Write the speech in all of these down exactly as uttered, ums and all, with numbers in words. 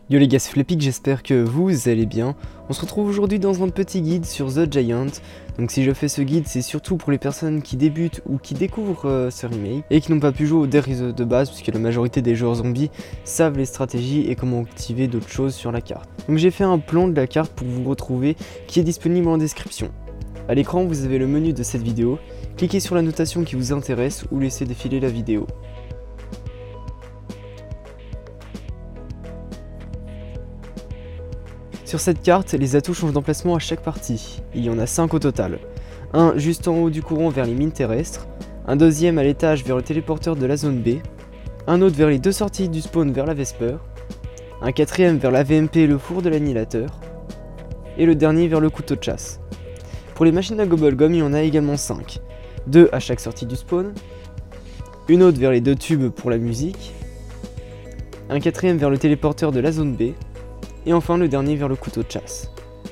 Yo les gars, c'est Flappy, j'espère que vous allez bien. On se retrouve aujourd'hui dans un petit guide sur The Giant. Donc si je fais ce guide, c'est surtout pour les personnes qui débutent ou qui découvrent euh, ce remake et qui n'ont pas pu jouer au There Is de base, puisque la majorité des joueurs zombies savent les stratégies et comment activer d'autres choses sur la carte. Donc j'ai fait un plan de la carte pour vous retrouver qui est disponible en description. A l'écran, vous avez le menu de cette vidéo. Cliquez sur la notation qui vous intéresse ou laissez défiler la vidéo. Sur cette carte, les atouts changent d'emplacement à chaque partie. Il y en a cinq au total. Un juste en haut du courant vers les mines terrestres, un deuxième à l'étage vers le téléporteur de la zone B, un autre vers les deux sorties du spawn vers la Vesper, un quatrième vers la V M P et le four de l'annihilateur, et le dernier vers le couteau de chasse. Pour les machines à Gobblegum, il y en a également cinq. deux à chaque sortie du spawn, une autre vers les deux tubes pour la musique, un quatrième vers le téléporteur de la zone B, et enfin le dernier vers le couteau de chasse.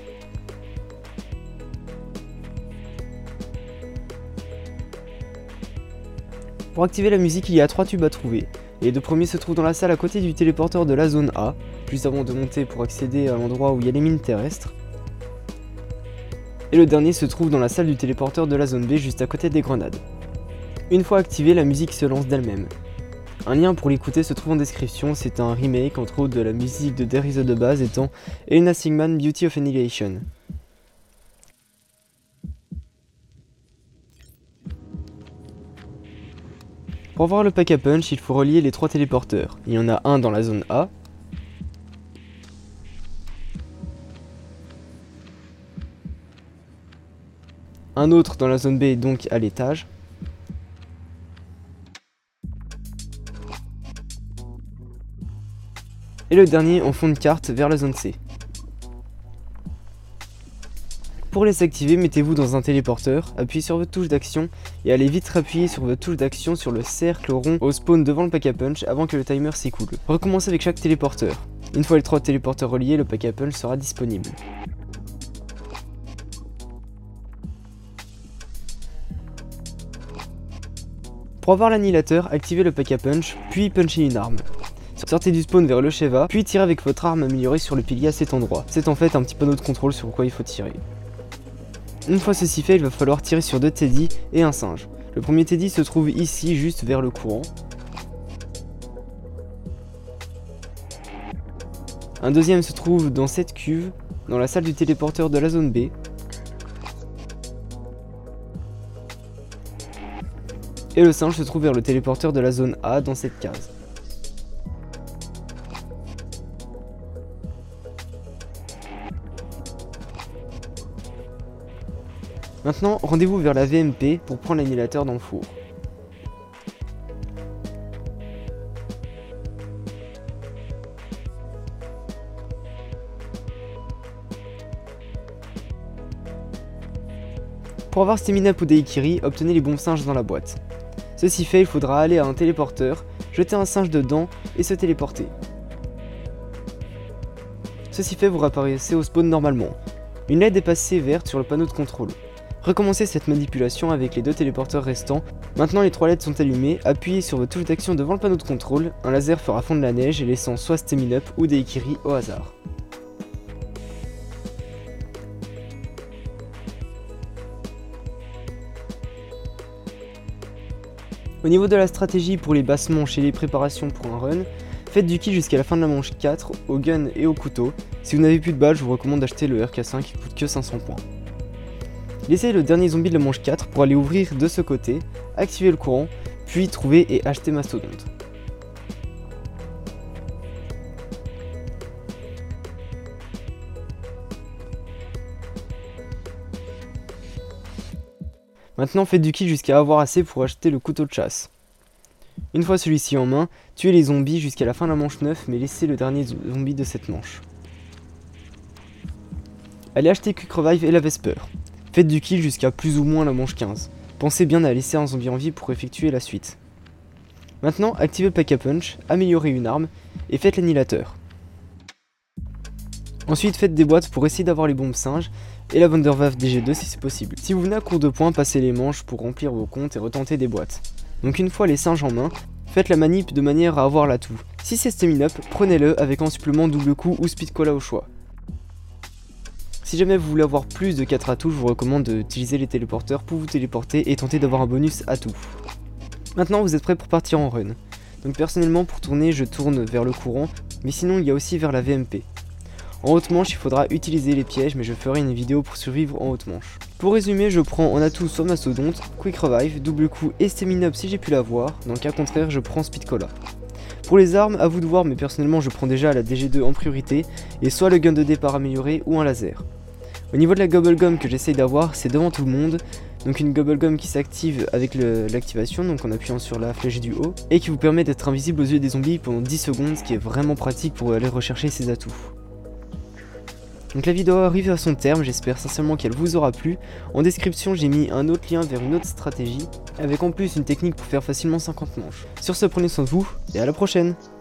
Pour activer la musique, il y a trois tubes à trouver. Les deux premiers se trouvent dans la salle à côté du téléporteur de la zone A, juste avant de monter pour accéder à l'endroit où il y a les mines terrestres. Et le dernier se trouve dans la salle du téléporteur de la zone B, juste à côté des grenades. Une fois activée, la musique se lance d'elle-même. Un lien pour l'écouter se trouve en description, c'est un remake entre autres de la musique de There Is de base étant Elena Sigman Beauty of Annihilation. Pour voir le pack-a-punch, il faut relier les trois téléporteurs. Il y en a un dans la zone A, un autre dans la zone B, donc à l'étage, et le dernier en fond de carte vers la zone C. Pour les activer, mettez-vous dans un téléporteur, appuyez sur votre touche d'action et allez vite appuyer sur votre touche d'action sur le cercle rond au spawn devant le pack-a-punch avant que le timer s'écoule. Recommencez avec chaque téléporteur. Une fois les trois téléporteurs reliés, le pack-a-punch sera disponible. Pour avoir l'annihilateur, activez le pack-a-punch, puis punchez une arme. Sortez du spawn vers le Sheva, puis tirez avec votre arme améliorée sur le pilier à cet endroit. C'est en fait un petit panneau de contrôle sur quoi il faut tirer. Une fois ceci fait, il va falloir tirer sur deux Teddy et un singe. Le premier Teddy se trouve ici, juste vers le courant. Un deuxième se trouve dans cette cuve, dans la salle du téléporteur de la zone B. Et le singe se trouve vers le téléporteur de la zone A dans cette case. Maintenant, rendez-vous vers la V M P pour prendre l'annihilateur dans le four. Pour avoir Stamina ou Daikiri, obtenez les bombes singes dans la boîte. Ceci fait, il faudra aller à un téléporteur, jeter un singe dedans et se téléporter. Ceci fait, vous réapparaissez au spawn normalement. Une L E D est passée verte sur le panneau de contrôle. Recommencez cette manipulation avec les deux téléporteurs restants. Maintenant les trois L E D sont allumées, appuyez sur votre touche d'action devant le panneau de contrôle, un laser fera fondre la neige laissant soit Stamina Up ou Daikiri au hasard. Au niveau de la stratégie pour les basses manches et les préparations pour un run, faites du kill jusqu'à la fin de la manche quatre au gun et au couteau. Si vous n'avez plus de balles, je vous recommande d'acheter le R K cinq qui coûte que cinq cents points. Laissez le dernier zombie de la manche quatre pour aller ouvrir de ce côté, activer le courant, puis trouver et acheter Mastodonte. Maintenant faites du kill jusqu'à avoir assez pour acheter le couteau de chasse. Une fois celui-ci en main, tuez les zombies jusqu'à la fin de la manche neuf, mais laissez le dernier zombie de cette manche. Allez acheter Quick Revive et la Vesper. Faites du kill jusqu'à plus ou moins la manche quinze. Pensez bien à laisser un zombie en vie pour effectuer la suite. Maintenant, activez le pack-a-punch, améliorez une arme et faites l'annihilateur. Ensuite, faites des boîtes pour essayer d'avoir les bombes singes et la Wunderwaffe D G deux si c'est possible. Si vous venez à court de points, passez les manches pour remplir vos comptes et retenter des boîtes. Donc une fois les singes en main, Faites la manip de manière à avoir l'atout. Si c'est Stamina Up, prenez-le avec un supplément double coup ou Speed Cola au choix. Si jamais vous voulez avoir plus de quatre atouts, je vous recommande d'utiliser les téléporteurs pour vous téléporter et tenter d'avoir un bonus atout. Maintenant vous êtes prêts pour partir en run. Donc personnellement pour tourner je tourne vers le courant, mais sinon il y a aussi vers la V M P. En haute manche il faudra utiliser les pièges, mais je ferai une vidéo pour survivre en haute manche. Pour résumer, je prends en atout soit Mastodonte, Quick Revive, double coup et Stamina Up si j'ai pu l'avoir, dans le cas contraire je prends Speed Cola. Pour les armes, à vous de voir, mais personnellement je prends déjà la D G deux en priorité, et soit le gun de départ amélioré ou un laser. Au niveau de la Gobblegum que j'essaye d'avoir, c'est devant tout le monde, donc une Gobblegum qui s'active avec l'activation, donc en appuyant sur la flèche du haut, et qui vous permet d'être invisible aux yeux des zombies pendant dix secondes, ce qui est vraiment pratique pour aller rechercher ses atouts. Donc la vidéo arrive à son terme, j'espère sincèrement qu'elle vous aura plu. En description j'ai mis un autre lien vers une autre stratégie, avec en plus une technique pour faire facilement cinquante manches. Sur ce, prenez soin de vous, et à la prochaine!